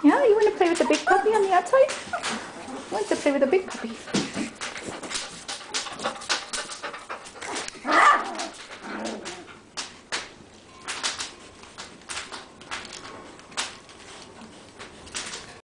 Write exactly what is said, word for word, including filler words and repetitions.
Yeah, you want to play with the big puppy on the outside? You want to play with the big puppy?